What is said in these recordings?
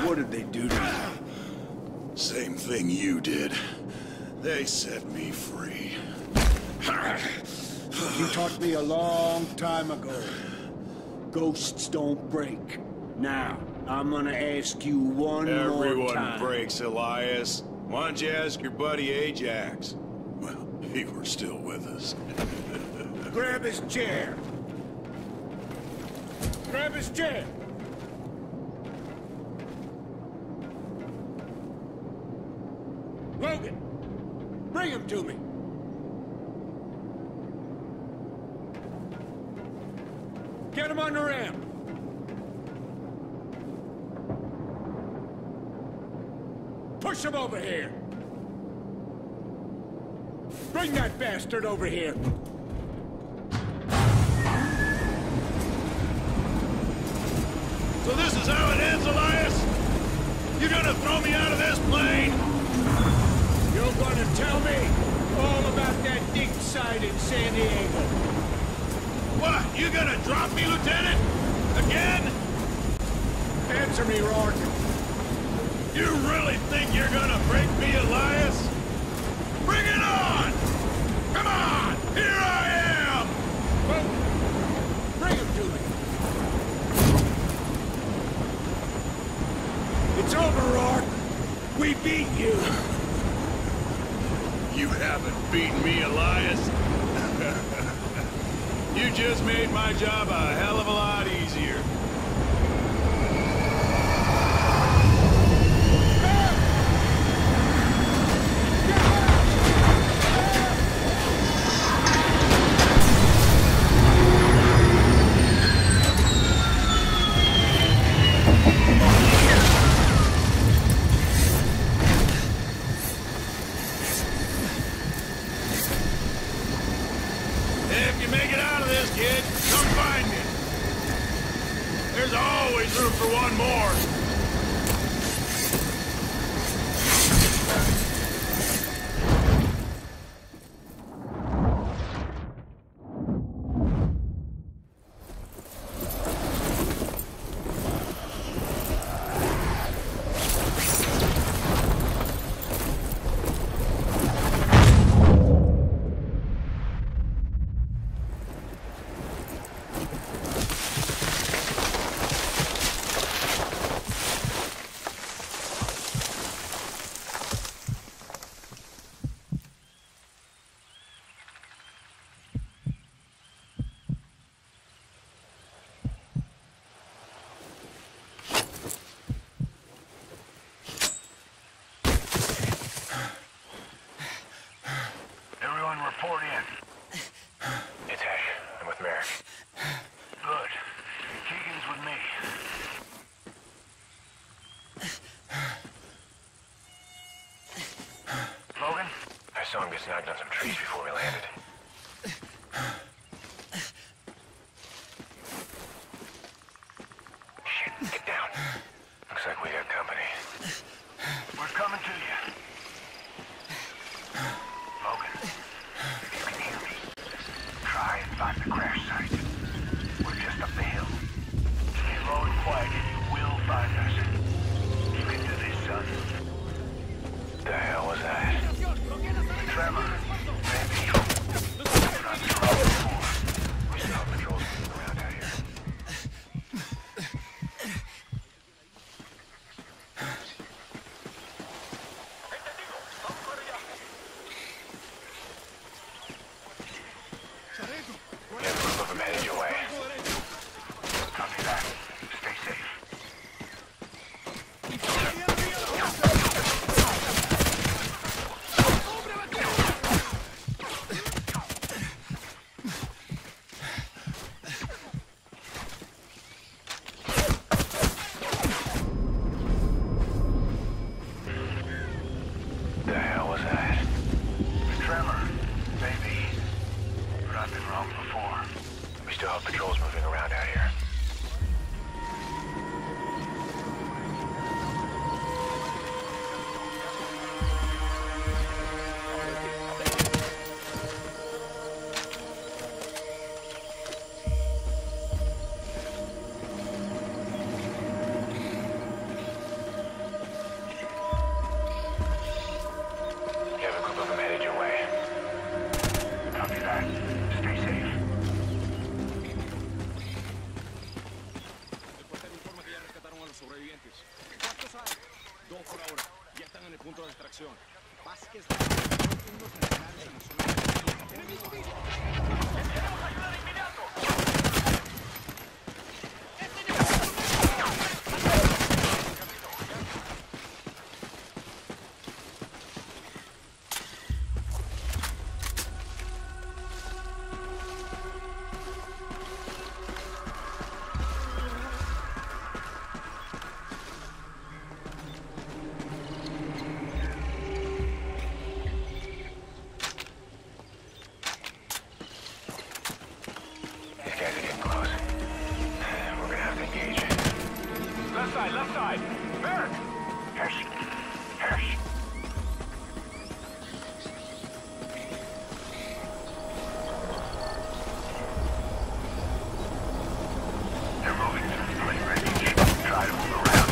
What did they do to you? Same thing you did. They set me free. You taught me a long time ago. Ghosts don't break. Now, I'm gonna ask you one more time. Everyone breaks, Elias. Why don't you ask your buddy Ajax? Well, he were still with us. Grab his chair. Grab his chair. Logan, bring him to me. Get him on the ramp. Push him over here. Bring that bastard over here. So this is how it ends, Elias? You gonna throw me out of this plane? You're gonna tell me all about that dig site in San Diego. What? You gonna drop me, Lieutenant? Again? Answer me, Rourke. You really think you're gonna break me, Elias? Bring it on! Come on! Here I am! Well, bring him to me. It's over, Rourke. We beat you. You haven't beaten me, Elias. You just made my job a hell of a lot easier. If you make it out of this, kid, come find me. There's always room for one more. Report in. It's Ash. I'm with Merrick. Good. Keegan's with me. Logan? I saw him get snagged on some trees before we landed. Shit, get down. Looks like we got company. We're coming to you. Logan, if you can hear me, try and find the crash site. We're just up the hill. Stay low and quiet and you will find us. You can do this, son. The hell was that? Tremor. Maybe. We still have patrols moving around out here. We have a group of them headed your way. Copy that. Stay safe. The hell was that? Tremor. Maybe. But I've been wrong before. We still have patrols moving around out here. sobrevivientes. ¿Cuántos hay? 2 por ahora. Ya están en el punto de extracción. Vázquez, unos militares en la zona de... ¡Enemigo vivo! ¡Tenemos ayuda de inmediato! Left side! Merrick! Hirsch! Hirsch! They're moving through the plane range. Try to move around.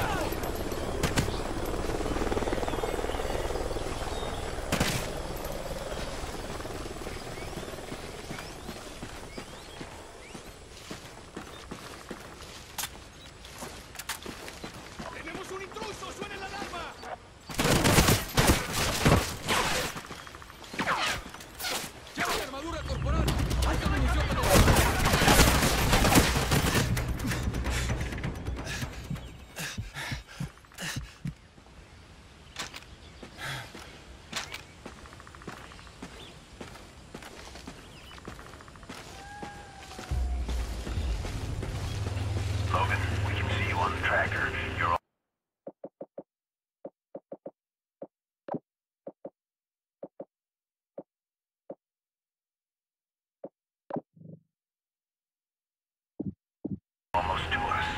Logan, we can see you on the tractor. You're almost to us.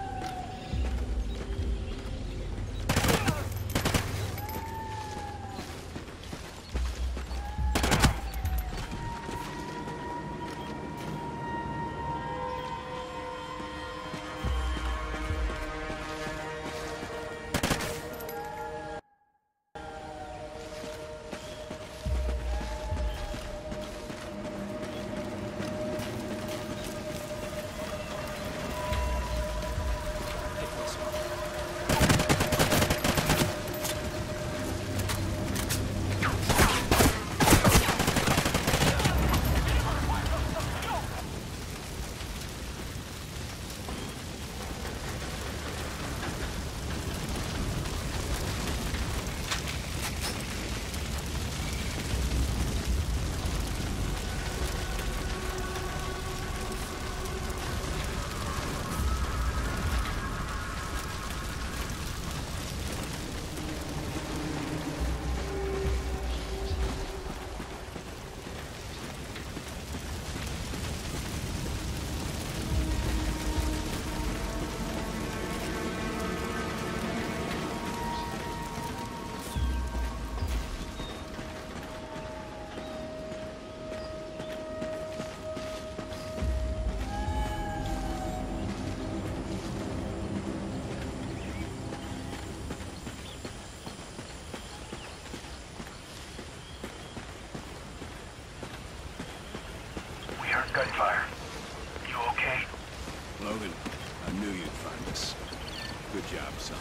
Gunfire. You okay? Logan, I knew you'd find us. Good job, son.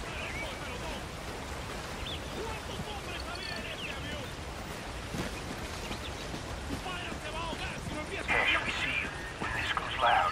Cash, we see you when this goes loud.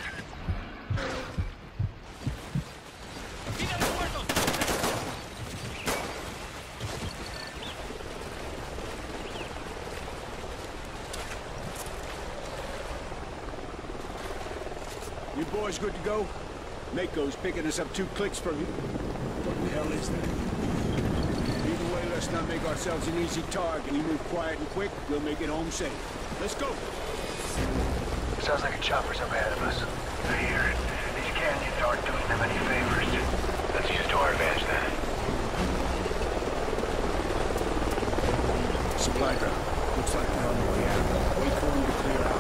You boys good to go? Mako's picking us up 2 clicks from you. What the hell is that? Either way, let's not make ourselves an easy target. We move quiet and quick, we'll make it home safe. Let's go! Sounds like a chopper's up ahead of us. I hear it. These canyons aren't doing them any favors. Let's use it to our advantage then. Supply drop. Looks like they're on the way out. Wait for them to clear out.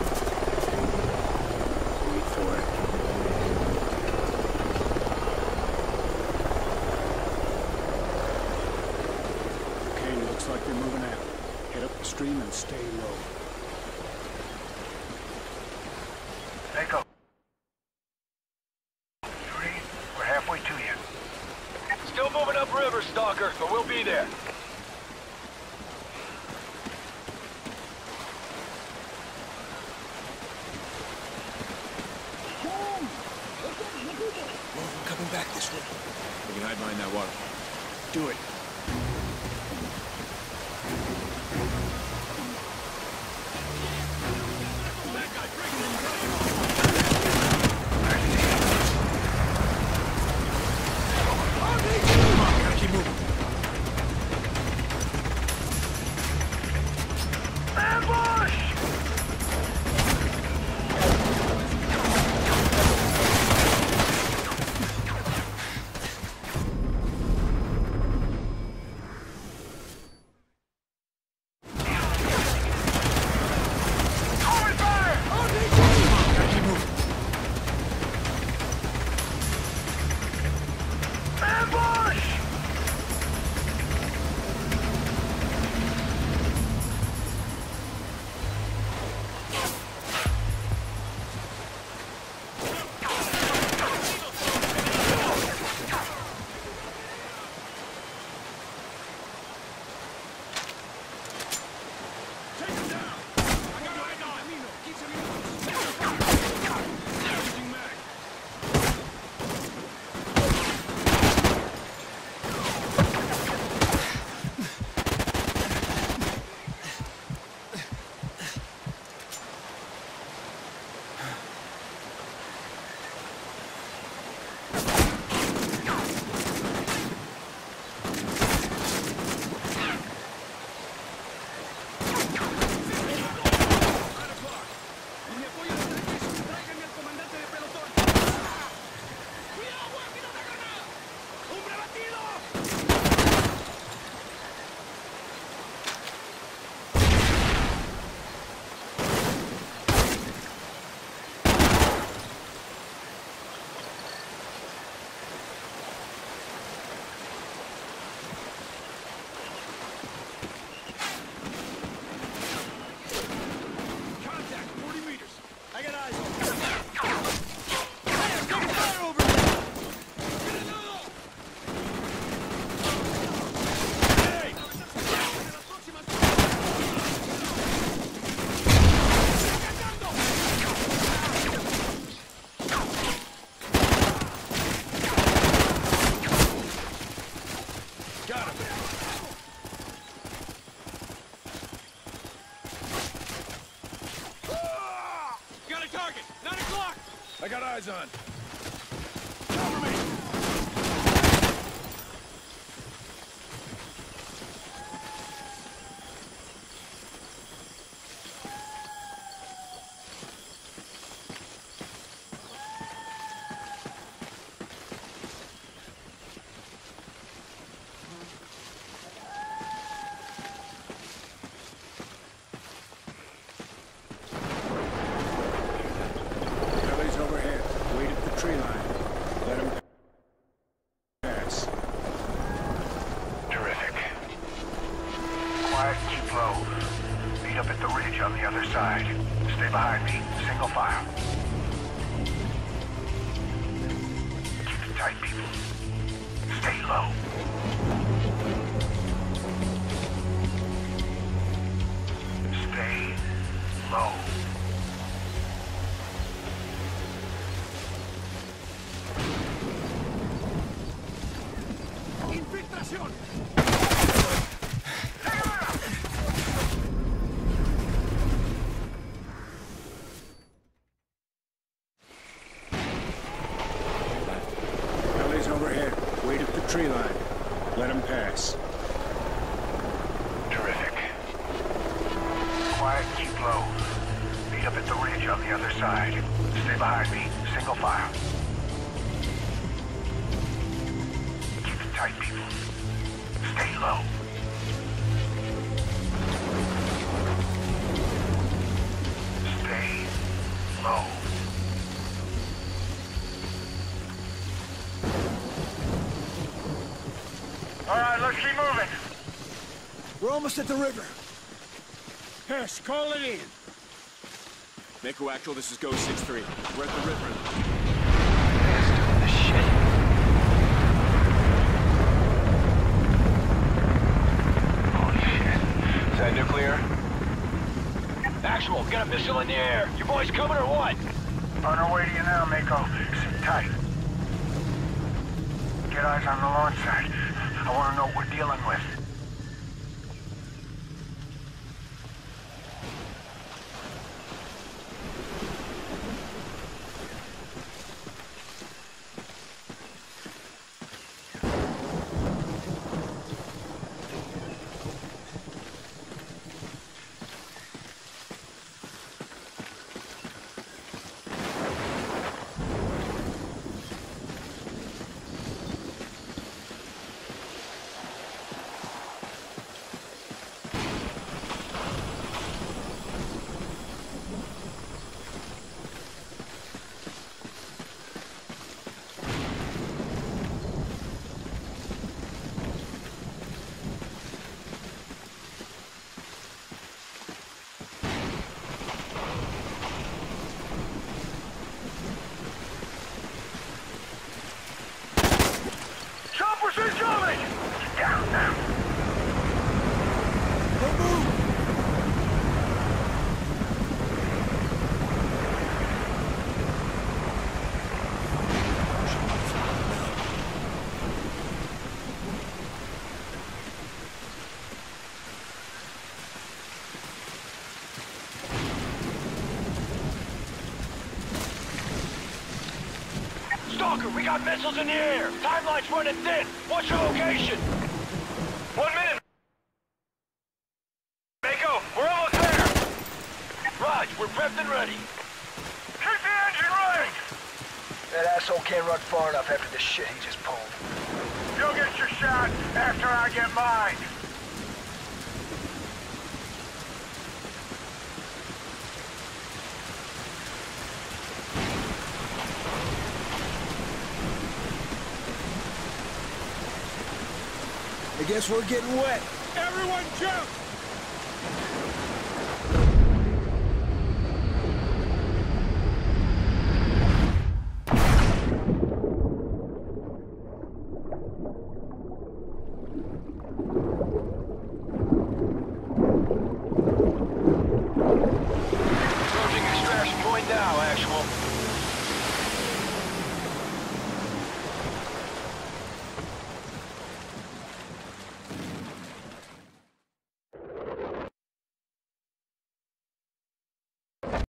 Wait for it. Okay, looks like they're moving out. Head up the stream and stay low. Mako. You read? We're halfway river, Stalker, but we'll be there. We're coming back this way. We can hide behind that water. Do it. I got eyes on. Stay behind me. Single file. Keep it tight, people. Stay low. Stay low. Infiltración! Overhead. Wait at the tree line. Let him pass. Terrific. Quiet, keep low. Meet up at the ridge on the other side. Stay behind me. Single file. Keep it tight, people. Stay low. Stay low. All right, let's keep moving. We're almost at the river. Hess, call it in. Mako Actual, this is Ghost 6-3. We're at the river. This shit. missile in the air. You boys coming or what? On our way to you now, Mako. Sit tight. Get eyes on the launch side. I want to know what we're dealing with. Choppers incoming! Get down now. Don't move! Stalker, we got missiles in the air. Timeline's running thin. What's your location? 1 minute. Mako, we're almost there. Raj, we're prepped and ready. Keep the engine running! That asshole can't run far enough after the shit he just pulled. You'll get your shot after I get mine. I guess we're getting wet. Everyone jump!